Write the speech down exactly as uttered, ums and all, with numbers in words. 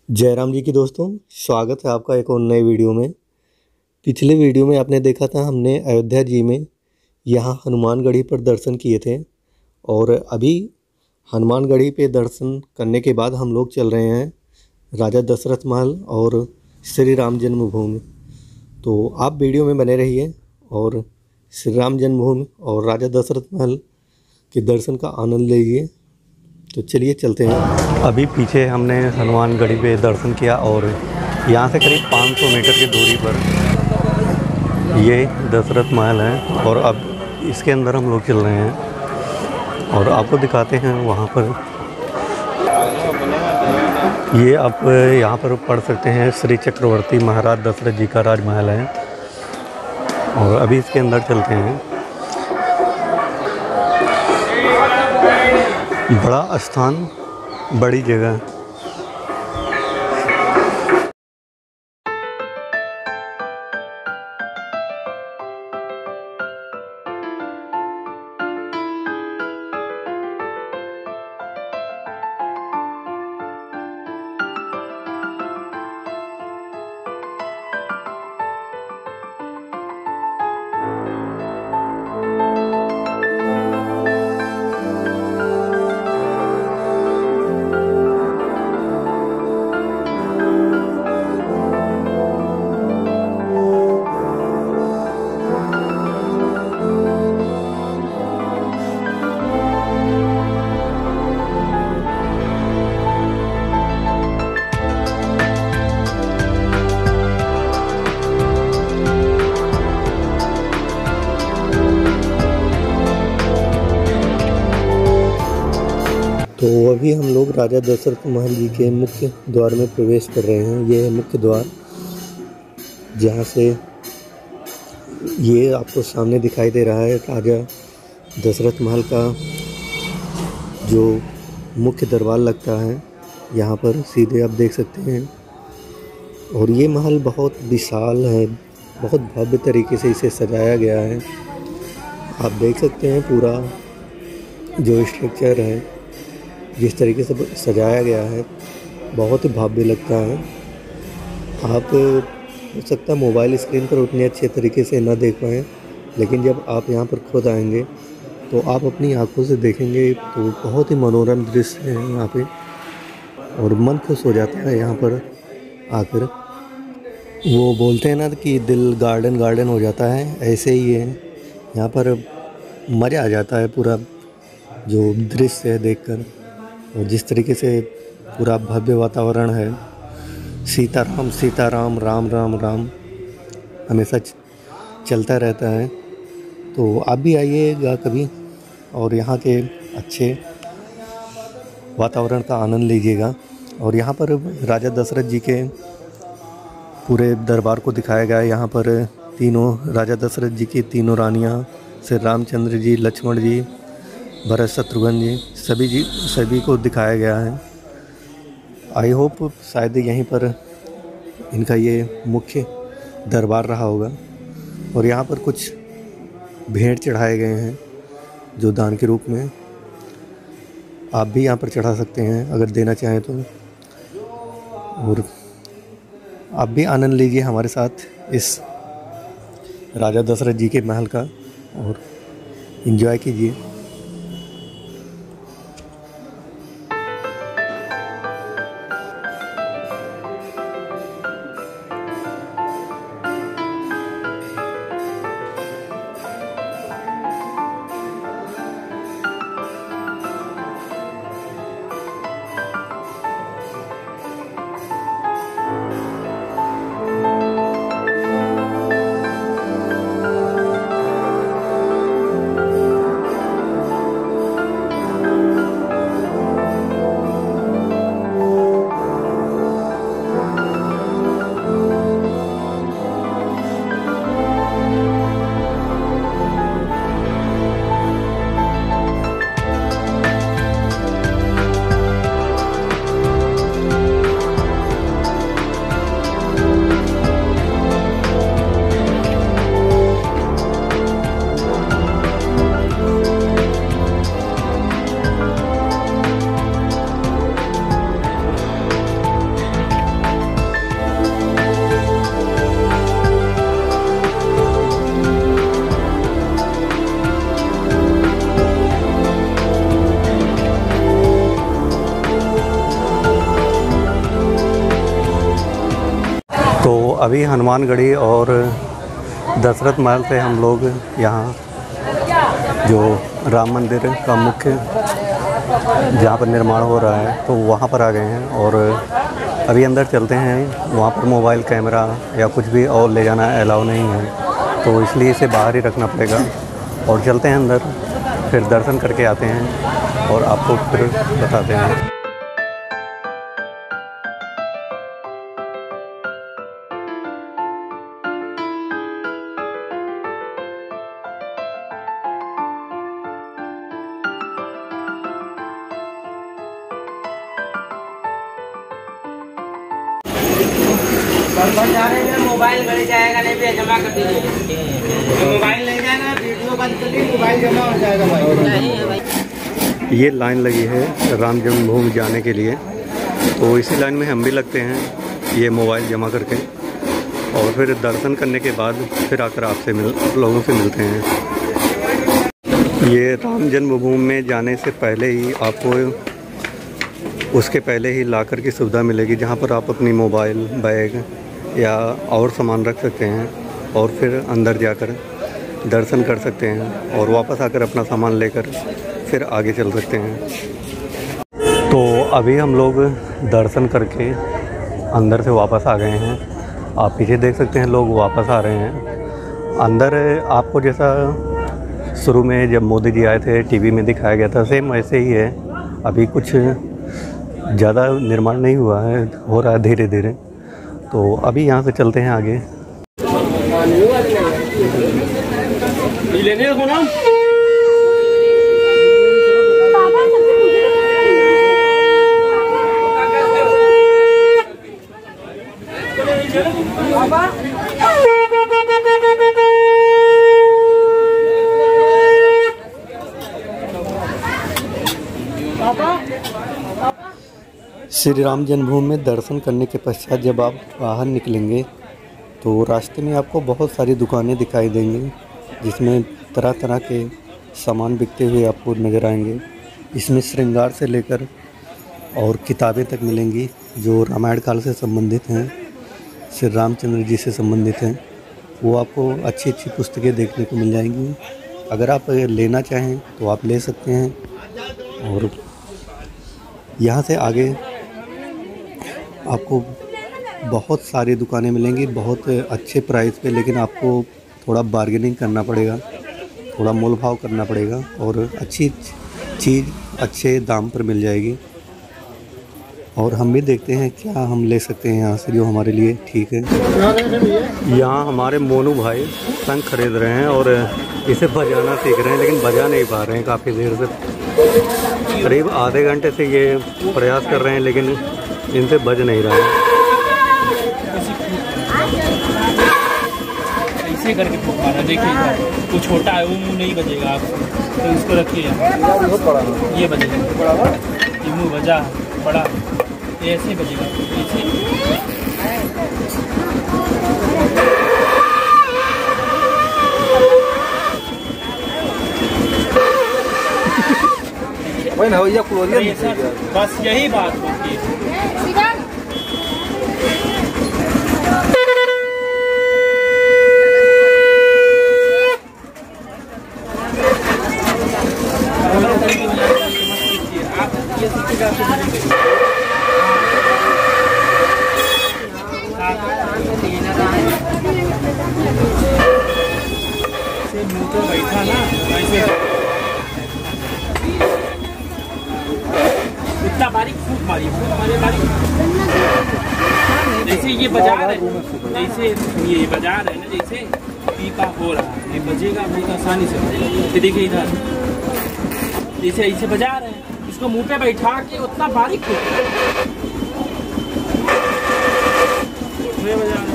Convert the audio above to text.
जय राम जी की दोस्तों, स्वागत है आपका एक और नए वीडियो में। पिछले वीडियो में आपने देखा था, हमने अयोध्या जी में यहाँ हनुमानगढ़ी पर दर्शन किए थे। और अभी हनुमानगढ़ी पे दर्शन करने के बाद हम लोग चल रहे हैं राजा दशरथ महल और श्री राम जन्मभूमि। तो आप वीडियो में बने रहिए और श्री राम जन्मभूमि और राजा दशरथ महल के दर्शन का आनंद लीजिए। तो चलिए चलते हैं। अभी पीछे हमने हनुमानगढ़ी पे दर्शन किया और यहाँ से करीब पाँच सौ मीटर की दूरी पर ये दशरथ महल है और अब इसके अंदर हम लोग चल रहे हैं और आपको दिखाते हैं वहाँ पर। ये आप यहाँ पर पढ़ सकते हैं, श्री चक्रवर्ती महाराज दशरथ जी का राजमहल है और अभी इसके अंदर चलते हैं। बड़ा स्थान, बड़ी जगह। तो अभी हम लोग राजा दशरथ महल जी के मुख्य द्वार में प्रवेश कर रहे हैं। ये है मुख्य द्वार, जहाँ से ये आपको सामने दिखाई दे रहा है राजा दशरथ महल का जो मुख्य दरबार लगता है। यहाँ पर सीधे आप देख सकते हैं और ये महल बहुत विशाल है, बहुत भव्य तरीके से इसे सजाया गया है। आप देख सकते हैं पूरा जो स्ट्रक्चर है, जिस तरीके से सजाया गया है, बहुत ही भव्य लगता है। आप हो सकता है मोबाइल स्क्रीन पर उतने अच्छे तरीके से ना देख पाएँ, लेकिन जब आप यहाँ पर खुद आएंगे तो आप अपनी आंखों से देखेंगे तो बहुत ही मनोरम दृश्य है यहाँ पे और मन खुश हो जाता है यहाँ पर आकर। वो बोलते हैं ना कि दिल गार्डन गार्डन हो जाता है, ऐसे ही है यहाँ पर। मज़ा आ जाता है पूरा जो दृश्य है देखकर, और जिस तरीके से पूरा भव्य वातावरण है। सीताराम सीताराम राम राम राम हमेशा चलता रहता है। तो आप भी आइएगा कभी और यहाँ के अच्छे वातावरण का आनंद लीजिएगा। और यहाँ पर राजा दशरथ जी के पूरे दरबार को दिखाया गया है। यहाँ पर तीनों राजा दशरथ जी की तीनों रानियाँ, श्री रामचंद्र जी, लक्ष्मण जी, भरत शत्रुघ्न जी, सभी जी सभी को दिखाया गया है। आई होप शायद यहीं पर इनका ये मुख्य दरबार रहा होगा। और यहाँ पर कुछ भेंट चढ़ाए गए हैं जो दान के रूप में। आप भी यहाँ पर चढ़ा सकते हैं अगर देना चाहें तो। और आप भी आनंद लीजिए हमारे साथ इस राजा दशरथ जी के महल का और एंजॉय कीजिए। अभी हनुमानगढ़ी और दशरथ महल से हम लोग यहाँ जो राम मंदिर का मुख्य जहाँ पर निर्माण हो रहा है तो वहाँ पर आ गए हैं और अभी अंदर चलते हैं। वहाँ पर मोबाइल कैमरा या कुछ भी और ले जाना अलाउ नहीं है, तो इसलिए इसे बाहर ही रखना पड़ेगा। और चलते हैं अंदर, फिर दर्शन करके आते हैं और आपको फिर बताते हैं। मोबाइल भर जाएगा, नहीं भी जमा कर दीजिए। मोबाइल नहीं जाएगा, वीडियो बंद कर दी, मोबाइल जमा हो जाएगा भाई। नहीं है भाई। ये लाइन लगी है राम जन्मभूमि जाने के लिए, तो इसी लाइन में हम भी लगते हैं ये मोबाइल जमा करके, और फिर दर्शन करने के बाद फिर आकर आपसे मिल लोगों से मिलते हैं। ये राम जन्मभूमि में जाने से पहले ही आपको उसके पहले ही लाकर की सुविधा मिलेगी, जहाँ पर आप अपनी मोबाइल, बैग या और सामान रख सकते हैं और फिर अंदर जाकर दर्शन कर सकते हैं और वापस आकर अपना सामान लेकर फिर आगे चल सकते हैं। तो अभी हम लोग दर्शन करके अंदर से वापस आ गए हैं। आप पीछे देख सकते हैं लोग वापस आ रहे हैं। अंदर आपको जैसा शुरू में जब मोदी जी आए थे टीवी में दिखाया गया था, सेम वैसे ही है। अभी कुछ ज़्यादा निर्माण नहीं हुआ है, हो रहा है धीरे धीरे। तो अभी यहाँ से चलते हैं आगे। लेने को ना श्री राम जन्मभूमि में दर्शन करने के पश्चात जब आप बाहर निकलेंगे तो रास्ते में आपको बहुत सारी दुकानें दिखाई देंगी, जिसमें तरह तरह के सामान बिकते हुए आपको नज़र आएंगे। इसमें श्रृंगार से लेकर और किताबें तक मिलेंगी जो रामायण काल से संबंधित हैं, श्री रामचंद्र जी से संबंधित हैं। वो आपको अच्छी अच्छी पुस्तकें देखने को मिल जाएंगी। अगर आप लेना चाहें तो आप ले सकते हैं। और यहाँ से आगे आपको बहुत सारी दुकानें मिलेंगी बहुत अच्छे प्राइस पे, लेकिन आपको थोड़ा बार्गेनिंग करना पड़ेगा, थोड़ा मोल भाव करना पड़ेगा और अच्छी चीज़ अच्छे दाम पर मिल जाएगी। और हम भी देखते हैं क्या हम ले सकते हैं यहाँ से जो हमारे लिए ठीक है। यहाँ हमारे मोनू भाई शंख खरीद रहे हैं और इसे बजाना सीख रहे हैं, लेकिन बजा नहीं पा रहे हैं। काफ़ी देर से, करीब आधे घंटे से ये प्रयास कर रहे हैं, लेकिन इनसे बज नहीं रहा है। ऐसे करके फुकाना, देखिए वो छोटा है, वो मुँह नहीं बजेगा आपको, तो इसको रखिए, ये बजेगा। ये मुँह बजा बड़ा, ये ऐसे बजेगा, ऐसे। बस यही बात होती है। बैठा ना ऐसे इतना बारीक फूट मारी फूट मारे बारीक, जैसे ये बाजार है, जैसे ये बाजार है ना, जैसे पीपा हो रहा है, ये बजेगा बहुत आसानी से। ये देखिए इधर जैसे ऐसे बाजार है, इसको मुंह पे बैठा के उतना बारीक फूट बाजार